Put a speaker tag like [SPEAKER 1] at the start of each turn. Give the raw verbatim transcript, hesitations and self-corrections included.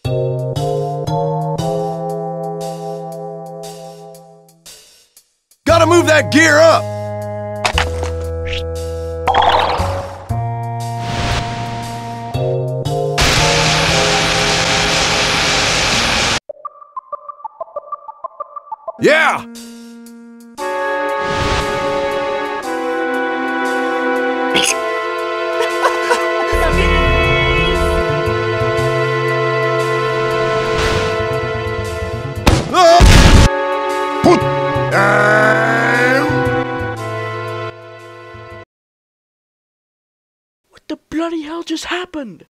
[SPEAKER 1] Gotta move that gear up! Yeah!
[SPEAKER 2] What the bloody hell just happened?